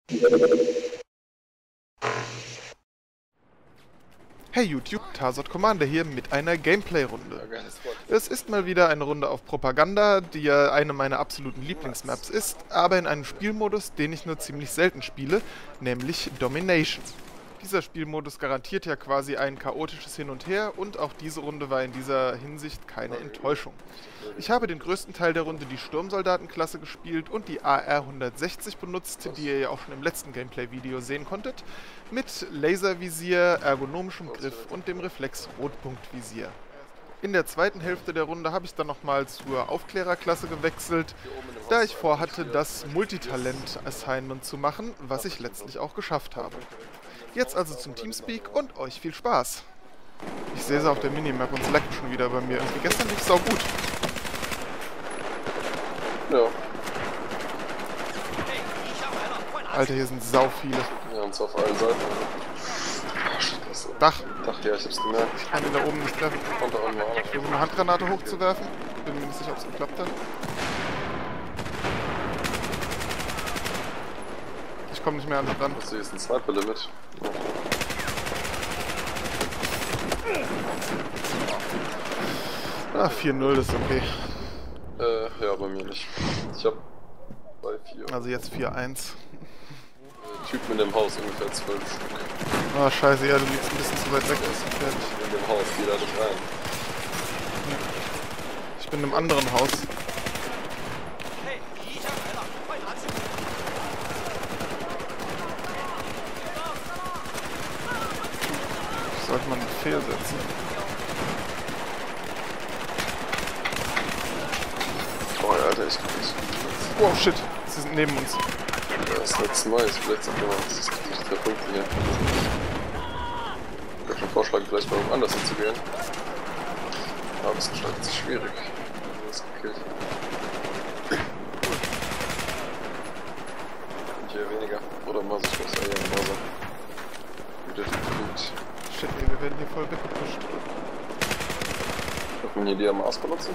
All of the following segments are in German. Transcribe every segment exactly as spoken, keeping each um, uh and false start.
Hey YouTube, Tarsot Commander hier mit einer Gameplay-Runde. Es ist mal wieder eine Runde auf Propaganda, die ja eine meiner absoluten Lieblingsmaps ist, aber in einem Spielmodus, den ich nur ziemlich selten spiele, nämlich Domination. Dieser Spielmodus garantiert ja quasi ein chaotisches Hin und Her und auch diese Runde war in dieser Hinsicht keine Enttäuschung. Ich habe den größten Teil der Runde die Sturmsoldatenklasse gespielt und die A R hundertsechzig benutzt, die ihr ja auch schon im letzten Gameplay-Video sehen konntet, mit Laservisier, ergonomischem Griff und dem Reflex Rotpunktvisier. In der zweiten Hälfte der Runde habe ich dann nochmal zur Aufklärerklasse gewechselt, da ich vorhatte, das Multitalent-Assignment zu machen, was ich letztlich auch geschafft habe. Jetzt also zum Teamspeak und euch viel Spaß! Ich sehe es auf der Minimap und es leckt schon wieder bei mir. Irgendwie gestern lief es auch gut. Ja. Alter, hier sind sau viele. Ja, und zwar auf allen Seiten. Dach. Dach, ja, ich hab's gemerkt. Ich kann ihn da oben nicht treffen. Und da unten auch. Ich versuche eine Handgranate hochzuwerfen. Bin mir nicht sicher, ob es geklappt hat. Ich komme nicht mehr an den Rand. Hast du jetzt ein Sniper-Limit? Ah, vier null ist okay. Äh, ja, bei mir nicht. Ich hab bei vier. Also jetzt vier eins. Typen in dem Haus, ungefähr zwölf Stück. Ah, scheiße, ja, du liegst ein bisschen zu weit weg. Ist fertig. In dem Haus, geh da nicht rein. Ich bin in einem anderen Haus. Sollte man einen Befehl setzen. Oh ja, Alter, ich kann nicht. Wow, shit. Sie sind neben uns. Ja, das letzte Mal ist vielleicht sagt man, das ist richtig drei Punkte hier. Ich würde schon vorschlagen, vielleicht mal woanders hinzugehen. Aber es gestaltet sich schwierig. Du hast gekillt. Und hier weniger. Oder mal sich was eher im Browser. Wieder die Punkt. Shit, ey, wir werden hier voll weggepusht. Darf man hier die am Mars benutzen?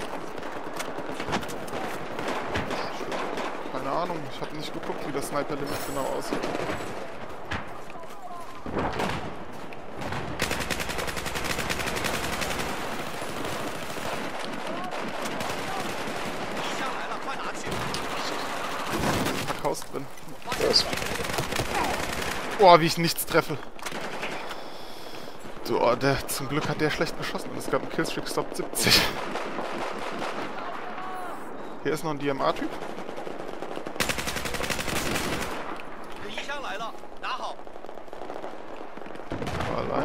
Keine Ahnung, ich habe nicht geguckt, wie das Sniper-Limit genau aussieht. Haus drin. Was? Boah, wie ich nichts treffe. So, oh, der, zum Glück hat der schlecht geschossen. Es gab einen Killstreak Stop siebzig. Hier ist noch ein D M A-Typ. Allein.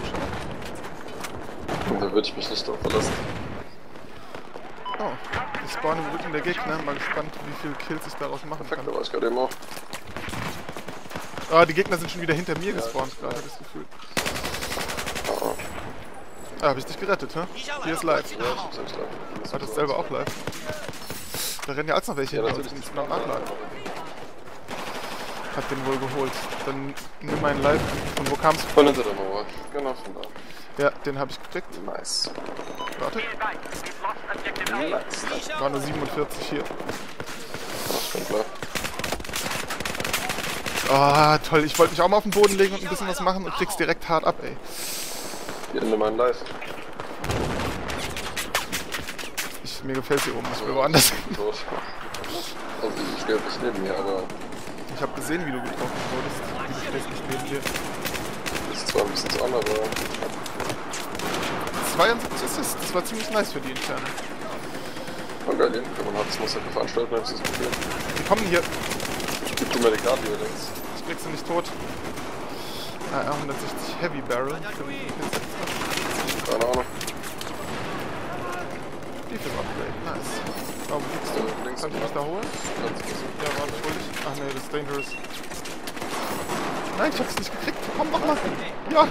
Und da würde ich mich nicht drauf verlassen. Oh, ich spawn im Rücken der Gegner. Mal gespannt, wie viele Kills ich daraus machen Perfekt, kann. da war ich gerade eben auch. Ah, die Gegner sind schon wieder hinter mir gespawnt gerade, habe ich das Gefühl. Oh. Ah, hab ich dich gerettet, hä? Hier ist live. Ja, ich hab's echt live. War das selber auch live? Da rennen ja als noch welche Ja, hinter natürlich. uns, die müssen noch nachladen. Hab den wohl geholt. Dann nimm meinen Live. Von wo kam's? Von hinter der Mauer. Genau, von da. Ja, den habe ich gekriegt. Nice. Warte. Nice. War nur siebenundvierzig hier. Ach, schon klar. Ah, toll. Ich wollte mich auch mal auf den Boden legen und ein bisschen was machen und krieg's direkt hart ab, ey. Hier in meinem Live. Ich, mir gefällt hier oben. Ich will woanders hin. Tot. Also ich stehe nicht neben mir, aber Ich habe gesehen, wie du getroffen wurdest. Du stehst nicht neben dir. ist zwar ein bisschen zu an, aber zweiundsiebzig Assists. Das war ziemlich nice für die Interne. man geil, den kann man hat, das muss einfach veranstalten, habe ich das Gefühl. Die kommen hier. Gib du mir die Karte hier links. Ich krieg sie nicht tot. A R hundertsechzig Heavy Barrel. Keine Ahnung. Defense Upgrade, nice. Oh, wo liegst du? Äh, links Kann ich mich da holen? Ganz bisschen. Ja, war nicht schuldig. Ach nee, das ist dangerous. Nein, ich hab's nicht gekriegt. Komm, mach mal. Ja.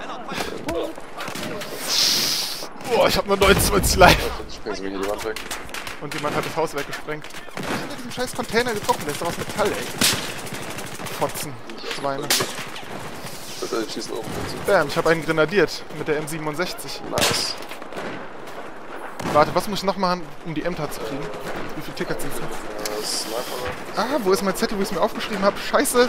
Boah, ich hab nur neunundzwanzig live. Jetzt springen sie mir hier die Wand weg. Und jemand hat das Haus weggesprengt. Ich hab diesen scheiß Container getroffen. Der ist doch aus Metall, ey. Fotzen. Schweine. Bitte, die schießen oben. Bam, ich hab einen grenadiert. Mit der M siebenundsechzig. Nice. Warte, was muss ich noch machen, um die M T A zu kriegen? Wie viele Tickets sind es? das Sniper. Ah, wo ist mein Zettel, wo ich es mir aufgeschrieben habe? Scheiße!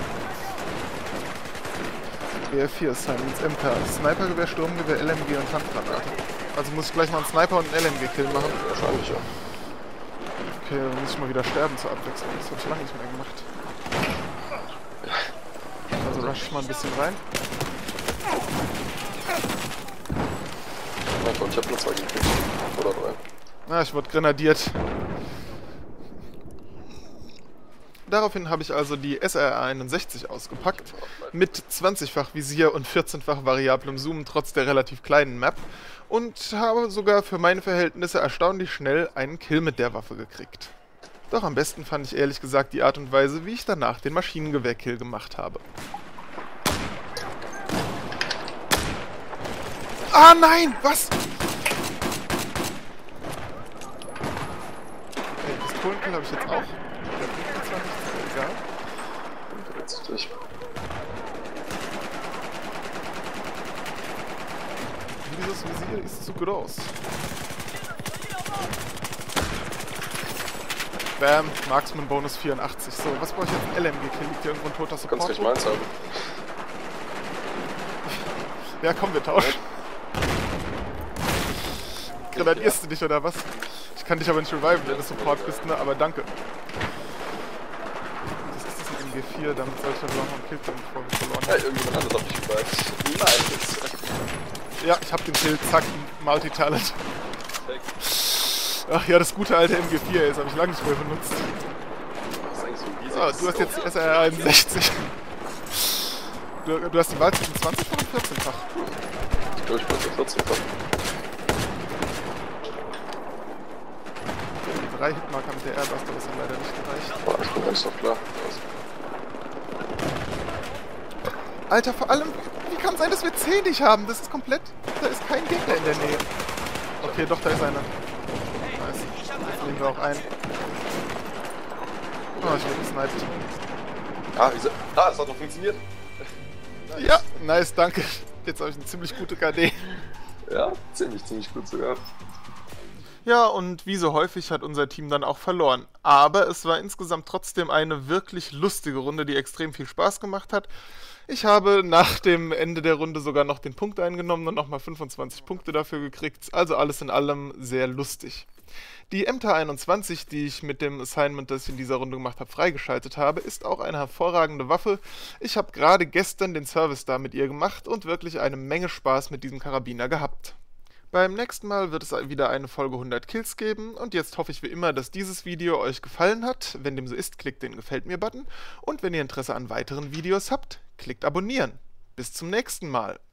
B R vier Assignments, M K. Snipergewehr, Sturmgewehr, L M G und Handgranate. Also muss ich gleich mal einen Sniper und einen L M G-Kill machen. Wahrscheinlich, ja. Okay, dann muss ich mal wieder sterben zur Abwechslung. Das habe ich lange nicht mehr gemacht. Also rush ich mal ein bisschen rein. Mein Gott, ich hab nur zwei gekriegt. Oder drei. Ah, ich wurde grenadiert. Daraufhin habe ich also die S R A einundsechzig ausgepackt, mit zwanzigfach Visier und vierzehnfach variablem Zoom trotz der relativ kleinen Map und habe sogar für meine Verhältnisse erstaunlich schnell einen Kill mit der Waffe gekriegt. Doch am besten fand ich ehrlich gesagt die Art und Weise, wie ich danach den Maschinengewehr-Kill gemacht habe. Ah nein, was? Okay, Pistolenkill habe ich jetzt auch. Egal. Letztlich. Dieses Visier ist zu groß. Bam, Marksman Bonus vierundachtzig. So, was brauche ich jetzt? Ein L M G-Kill? Liegt hier irgendwo ein toter Support? Kannst du nicht meins haben. Ja, komm, wir tauschen. Grenadierst du dich oder was? Ich kann dich aber nicht reviven, wenn du Support bist, ne? Aber danke. G vier, damit sollte ich dann noch einen Kill kriegen, bevor wir verloren haben. Ja, irgendjemand anderes hat mich revived. Nein, ja, ich hab den Kill, zack, Multitalent. Ach ja, das gute alte M G vier, jetzt habe ich lange nicht mehr benutzt. Das ist eigentlich so easy. So, du hast jetzt die S R A einundsechzig. Du, du hast die Wahl zwischen zwanzig oder vierzehnfach? Ich glaube, ich bin für vierzehnfach. Die drei Hitmarker mit der Airbuster, das hat leider nicht gereicht. Boah, ich bin ganz noch klar. Alter, vor allem, wie kann es sein, dass wir zehn nicht haben? Das ist komplett... Da ist kein Gegner in der Nähe. Okay, doch, da ist einer. Nice. Jetzt nehmen wir auch ein. Oh, ich werde gesniped. Ah, wieso? Ah, das hat noch funktioniert. Nice. Ja, nice, danke. Jetzt habe ich eine ziemlich gute K D. Ja, ziemlich, ziemlich gut sogar. Ja, und wie so häufig hat unser Team dann auch verloren. Aber es war insgesamt trotzdem eine wirklich lustige Runde, die extrem viel Spaß gemacht hat. Ich habe nach dem Ende der Runde sogar noch den Punkt eingenommen und nochmal fünfundzwanzig Punkte dafür gekriegt. Also alles in allem sehr lustig. Die M T einundzwanzig, die ich mit dem Assignment, das ich in dieser Runde gemacht habe, freigeschaltet habe, ist auch eine hervorragende Waffe. Ich habe gerade gestern den Service da mit ihr gemacht und wirklich eine Menge Spaß mit diesem Karabiner gehabt. Beim nächsten Mal wird es wieder eine Folge hundert Kills geben und jetzt hoffe ich wie immer, dass dieses Video euch gefallen hat. Wenn dem so ist, klickt den Gefällt-mir-Button und wenn ihr Interesse an weiteren Videos habt, klickt Abonnieren. Bis zum nächsten Mal.